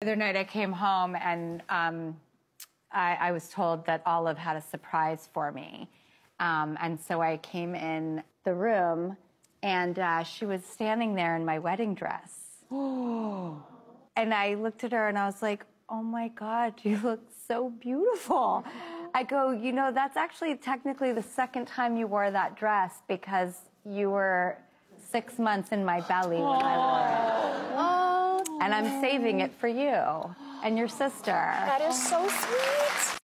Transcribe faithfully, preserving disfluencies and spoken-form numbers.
The other night I came home and um, I, I was told that Olive had a surprise for me. Um, and so I came in the room and uh, she was standing there in my wedding dress. And I looked at her and I was like, oh my God, you look so beautiful. I go, you know, that's actually technically the second time you wore that dress because you were six months in my belly when I wore it. Oh. And I'm saving it for you and your sister. That is so sweet.